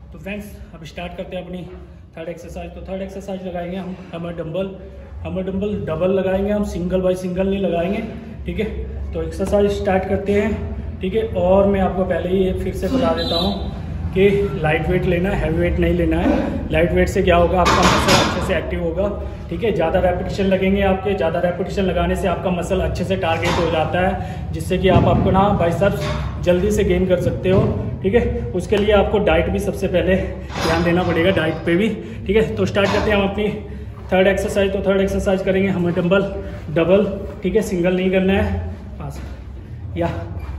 तो फ्रेंड्स अब स्टार्ट करते हैं अपनी थर्ड एक्सरसाइज। तो थर्ड एक्सरसाइज लगाएंगे हम हमर डंबल डबल लगाएंगे हम, सिंगल बाय सिंगल नहीं लगाएंगे, ठीक है। तो एक्सरसाइज स्टार्ट करते हैं, ठीक है। और मैं आपको पहले ही फिर से बता देता हूँ कि लाइट वेट लेना है, हैवी वेट नहीं लेना है। लाइट वेट से क्या होगा, आपका मसल अच्छे से एक्टिव होगा, ठीक है। ज़्यादा रेपिटेशन लगेंगे आपके, ज़्यादा रेपिटेशन लगाने से आपका मसल अच्छे से टारगेट हो जाता है, जिससे कि आप आपको ना बाइसेप्स जल्दी से गेन कर सकते हो, ठीक है। उसके लिए आपको डाइट भी सबसे पहले ध्यान देना पड़ेगा, डाइट पे भी, ठीक है। तो स्टार्ट करते हैं हम अपनी थर्ड एक्सरसाइज। तो थर्ड एक्सरसाइज करेंगे हम डबल, ठीक है। सिंगल नहीं करना है, पास या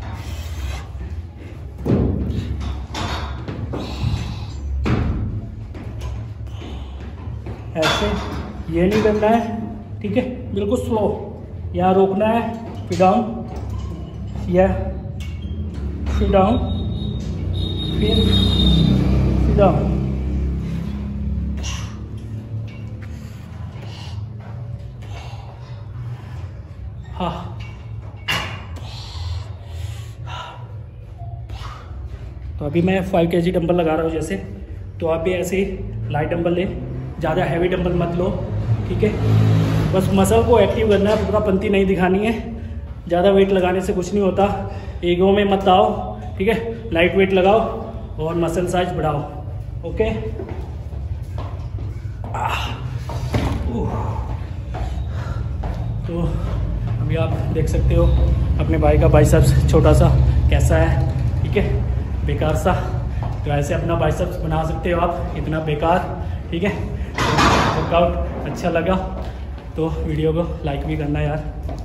ऐसे, ये नहीं करना है, ठीक है। बिल्कुल स्लो, यहाँ रोकना है, फिर डाउन, या फिर डाउन, फिर डाउन। हाँ, तो अभी मैं 5 kg डंबल लगा रहा हूँ जैसे, तो आप भी ऐसे ही लाइट डंबल ले, ज़्यादा हैवी डंबल मत लो, ठीक है। बस मसल को एक्टिव करना है, पूरा पंती नहीं दिखानी है। ज़्यादा वेट लगाने से कुछ नहीं होता, ईगो में मत आओ, ठीक है। लाइट वेट लगाओ और मसल साइज बढ़ाओ, ओके। तो अभी आप देख सकते हो अपने भाई का बाइसेप्स छोटा सा कैसा है, ठीक है, बेकार सा। तो ऐसे अपना बाइसेप्स बना सकते हो आप, इतना बेकार, ठीक है। वर्कआउट अच्छा लगा तो वीडियो को लाइक भी करना यार।